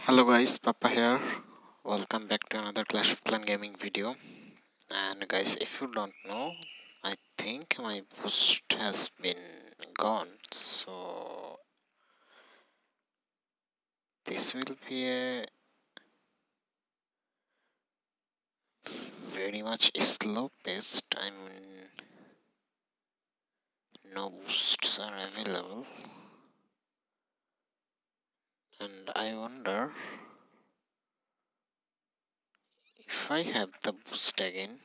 Hello guys, Papa here. Welcome back to another Clash of Clan gaming video. And guys, if you don't know, I think my boost has been gone. So this will be a very much slow paced. I mean, no boosts are available. And I wonder if I have the boost again.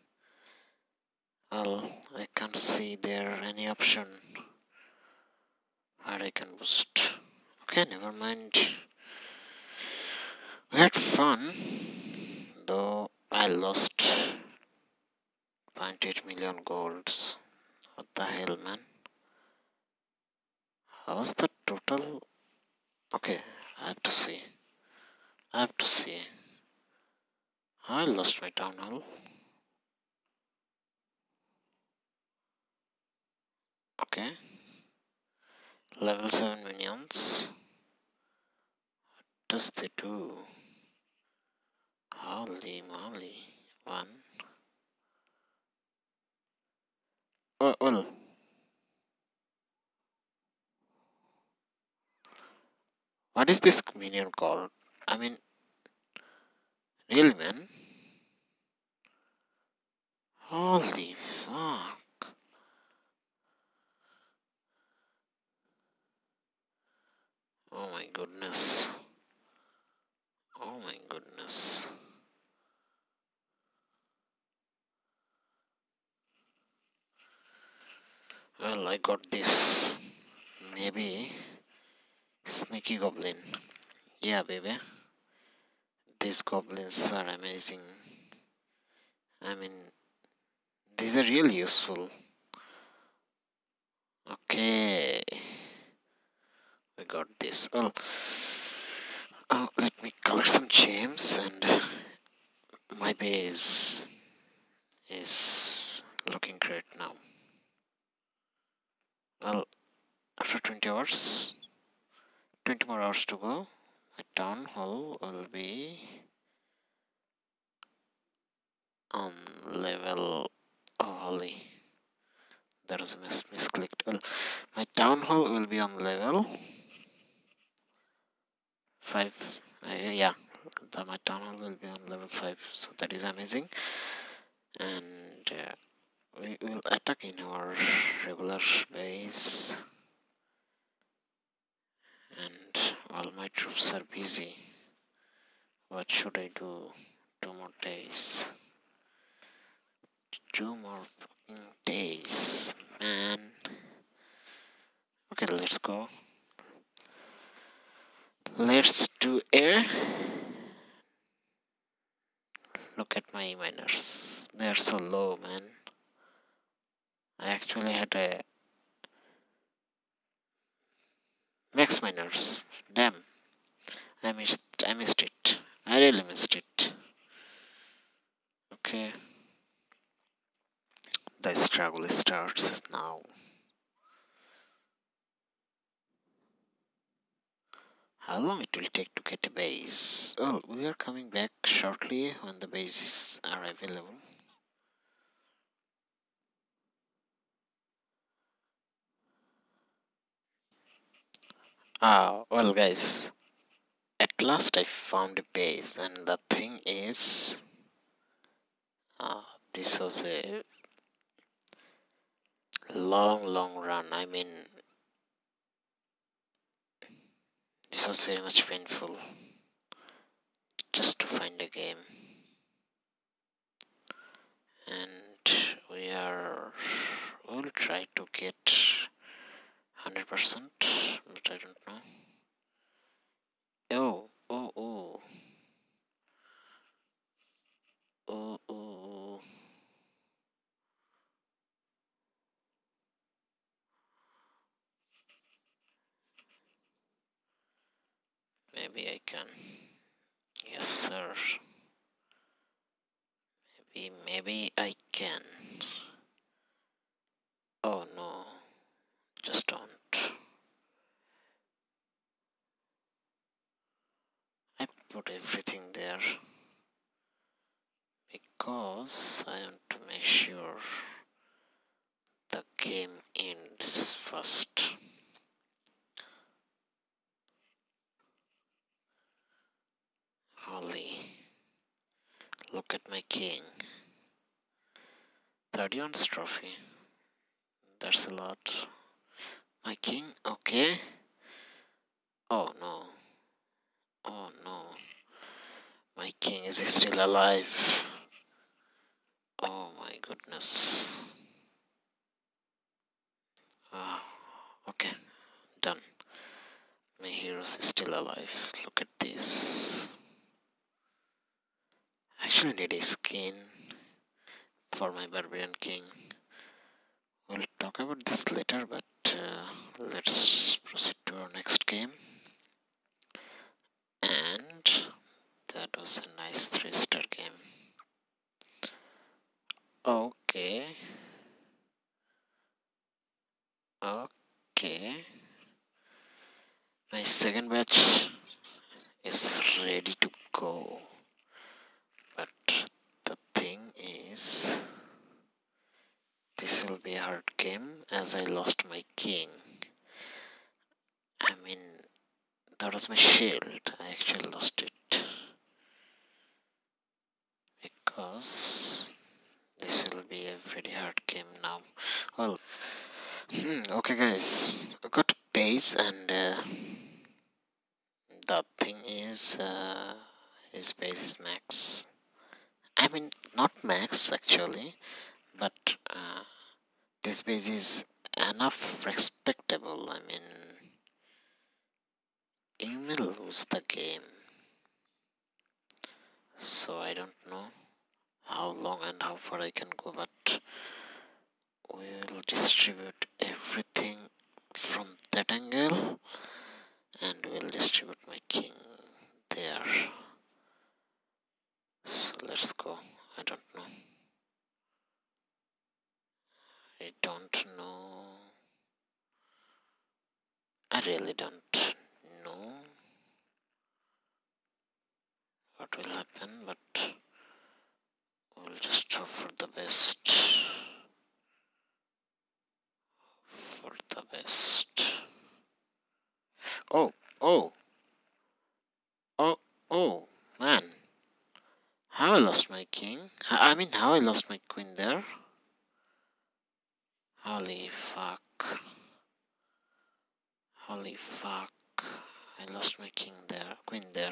Well, I can't see there any option where I can boost. Okay, never mind. We had fun, though I lost 0.8 million golds. What the hell, man? How was the total? Okay, I have to see. I have to see. I lost my town hall. Okay. Level 7 minions. What does they do? Holy moly. One. Oh, well. What is this minion called? I mean, really, man? Holy fuck. Oh my goodness. Oh my goodness. Well, I got this. Maybe Sneaky Goblin. Yeah, baby. These goblins are amazing. I mean, these are really useful. Okay. We got this. Oh, let me collect some gems and my base is looking great now. Well, after 20 hours, 20 more hours to go, my town hall will be on level. Oh, holy. That was a misclicked. Well, my town hall will be on level 5. Yeah, my town hall will be on level 5. So that is amazing. And we will attack in our regular base. And all my troops are busy. What should I do? 2 more days. 2 more fucking days, man. Okay, let's go. Let's do a look at my miners. They're so low, man. I actually had a max miners. Damn. I missed it. I really missed it. Okay. The struggle starts now. How long it will take to get a base? Oh, we are coming back shortly when the bases are available. Well guys, at last I found a base, and the thing is, this was a long run. I mean, this was very much painful just to find a game. And we'll try to get 100%, but I don't know. Oh. Maybe I can. Yes, sir. Maybe I can. Oh no, just don't. put everything there because I want to make sure the game ends first. Holy, look at my king. 31 trophy. That's a lot. My king, okay. Oh no. Oh no. My king is still alive. Oh my goodness. Okay, done. My hero is still alive. Look at this. Actually need a skin for my barbarian king. We'll talk about this later, but let's proceed to our next game. And that was a nice 3-star game. Okay. My second batch is ready to go. But the thing is, this will be a hard game as I lost my king. I mean, that was my shield. I actually lost it. Because this will be a very hard game now. Well, okay guys, I got a base and the thing is his base is max. I mean, not max actually, but this base is enough respectable. I mean, you may lose the game. So I don't know how long and how far I can go, but we'll distribute everything from that angle and we'll distribute my king there. So let's go. I don't know. I really don't know what will happen, but we'll just hope for the best. Oh, man. How I lost my king? I mean, how I lost my queen there? Holy fuck. I lost my queen there.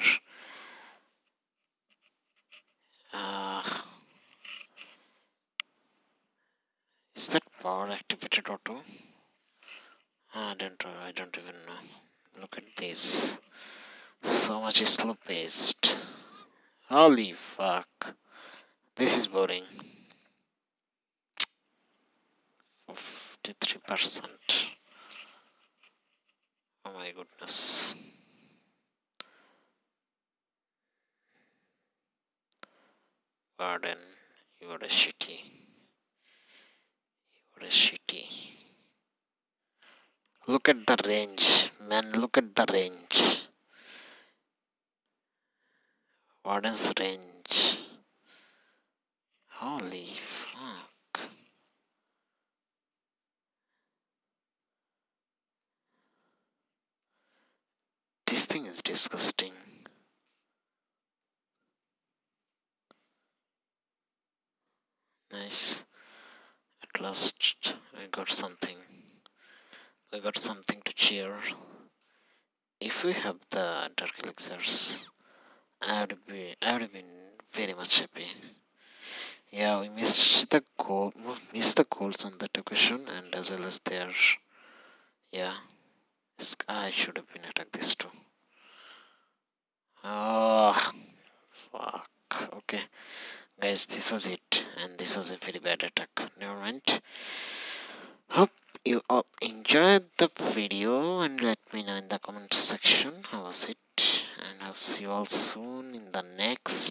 Is that power activated auto? I don't even know. Look at this. So much slow paced. Holy fuck. This is boring. 53%. Oh my goodness. Warden, you are a shitty. Look at the range, man, look at the range. Warden's range. Holy fuck. This thing is disgusting. Nice. At last I got something. I got something to cheer. If we have the dark elixirs, I would have been very much happy. Yeah, we missed the goals on that occasion, and as well as their, yeah, I should have been attacked this too. Oh, fuck. Okay, guys, this was it, and this was a very bad attack. Never mind. Hope you all enjoyed the video, and let me know in the comment section how was it, and I'll see you all soon in the next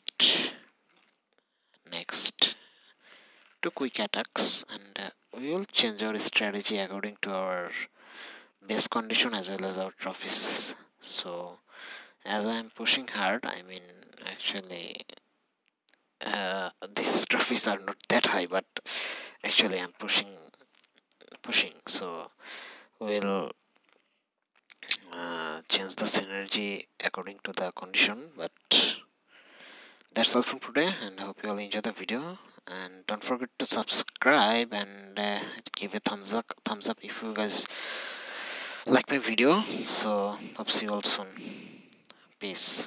2 quick attacks, and we will change our strategy according to our base condition as well as our trophies. So as I'm pushing hard, I mean, actually, these trophies are not that high, but actually I'm pushing. So we'll change the synergy according to the condition. But that's all from today, and I hope you all enjoy the video. And don't forget to subscribe and give a thumbs up if you guys like my video. So hope see you all soon. Peace.